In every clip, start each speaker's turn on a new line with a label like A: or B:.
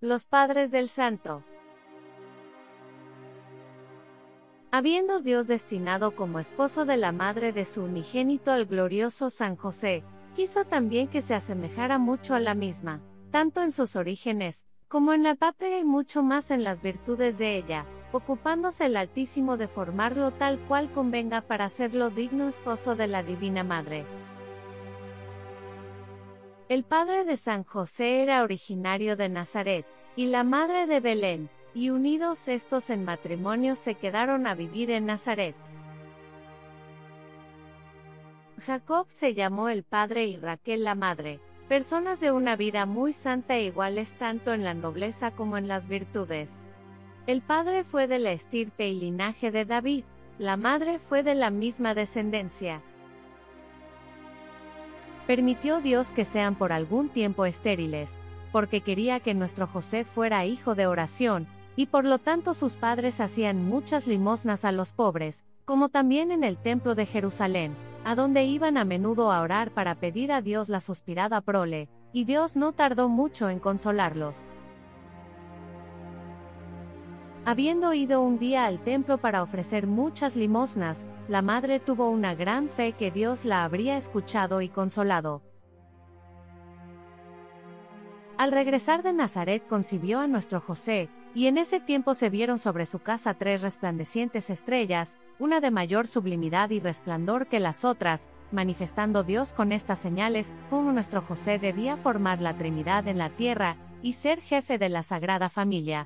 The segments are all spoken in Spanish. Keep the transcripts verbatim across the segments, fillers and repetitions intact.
A: Los padres del santo. Habiendo Dios destinado como esposo de la madre de su unigénito al glorioso San José, quiso también que se asemejara mucho a la misma, tanto en sus orígenes, como en la patria y mucho más en las virtudes de ella, ocupándose el Altísimo de formarlo tal cual convenga para hacerlo digno esposo de la Divina Madre. El padre de San José era originario de Nazaret, y la madre de Belén, y unidos estos en matrimonio se quedaron a vivir en Nazaret. Jacob se llamó el padre y Raquel la madre, personas de una vida muy santa e iguales tanto en la nobleza como en las virtudes. El padre fue de la estirpe y linaje de David, la madre fue de la misma descendencia. Permitió Dios que sean por algún tiempo estériles, porque quería que nuestro José fuera hijo de oración, y por lo tanto sus padres hacían muchas limosnas a los pobres, como también en el templo de Jerusalén, a donde iban a menudo a orar para pedir a Dios la suspirada prole, y Dios no tardó mucho en consolarlos. Habiendo ido un día al templo para ofrecer muchas limosnas, la madre tuvo una gran fe que Dios la habría escuchado y consolado. Al regresar de Nazaret concibió a nuestro José, y en ese tiempo se vieron sobre su casa tres resplandecientes estrellas, una de mayor sublimidad y resplandor que las otras, manifestando Dios con estas señales, cómo nuestro José debía formar la Trinidad en la tierra, y ser jefe de la Sagrada Familia.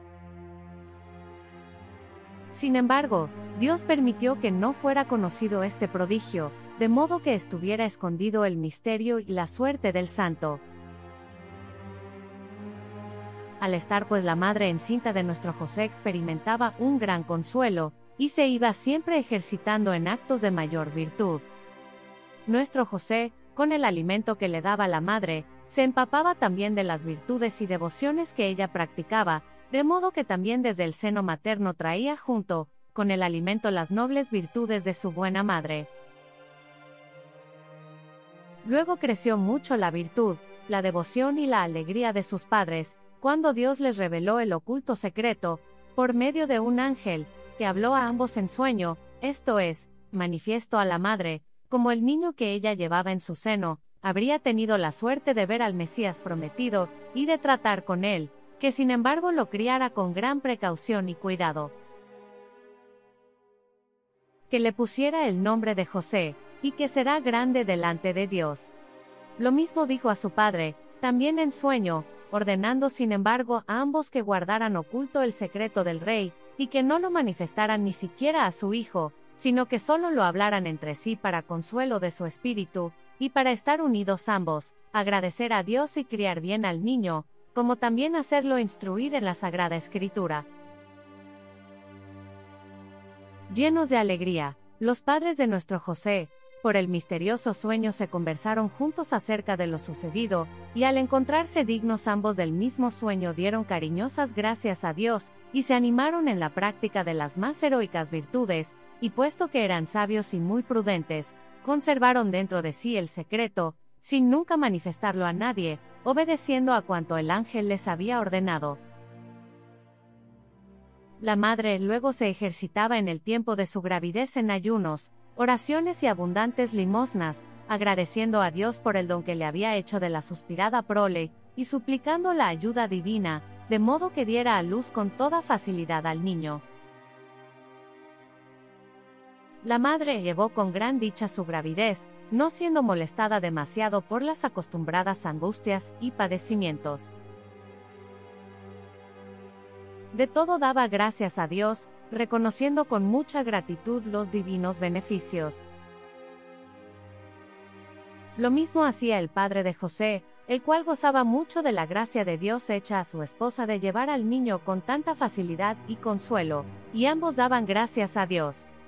A: Sin embargo, Dios permitió que no fuera conocido este prodigio, de modo que estuviera escondido el misterio y la suerte del santo. Al estar pues la madre encinta de nuestro José experimentaba un gran consuelo, y se iba siempre ejercitando en actos de mayor virtud. Nuestro José, con el alimento que le daba la madre, se empapaba también de las virtudes y devociones que ella practicaba, de modo que también desde el seno materno traía junto, con el alimento las nobles virtudes de su buena madre. Luego creció mucho la virtud, la devoción y la alegría de sus padres, cuando Dios les reveló el oculto secreto, por medio de un ángel, que habló a ambos en sueño, esto es, manifiesto a la madre, como el niño que ella llevaba en su seno, habría tenido la suerte de ver al Mesías prometido, y de tratar con él, que sin embargo lo criara con gran precaución y cuidado. Que le pusiera el nombre de José, y que será grande delante de Dios. Lo mismo dijo a su padre, también en sueño, ordenando sin embargo a ambos que guardaran oculto el secreto del rey, y que no lo manifestaran ni siquiera a su hijo, sino que solo lo hablaran entre sí para consuelo de su espíritu, y para estar unidos ambos, agradecer a Dios y criar bien al niño, como también hacerlo instruir en la Sagrada Escritura. Llenos de alegría, los padres de nuestro José, por el misterioso sueño se conversaron juntos acerca de lo sucedido, y al encontrarse dignos ambos del mismo sueño dieron cariñosas gracias a Dios, y se animaron en la práctica de las más heroicas virtudes, y puesto que eran sabios y muy prudentes, conservaron dentro de sí el secreto, sin nunca manifestarlo a nadie, obedeciendo a cuanto el ángel les había ordenado. La madre luego se ejercitaba en el tiempo de su gravidez en ayunos, oraciones y abundantes limosnas, agradeciendo a Dios por el don que le había hecho de la suspirada prole, y suplicando la ayuda divina, de modo que diera a luz con toda facilidad al niño. La madre llevó con gran dicha su gravidez, no siendo molestada demasiado por las acostumbradas angustias y padecimientos. De todo daba gracias a Dios, reconociendo con mucha gratitud los divinos beneficios. Lo mismo hacía el padre de José, el cual gozaba mucho de la gracia de Dios hecha a su esposa de llevar al niño con tanta facilidad y consuelo, y ambos daban gracias a Dios,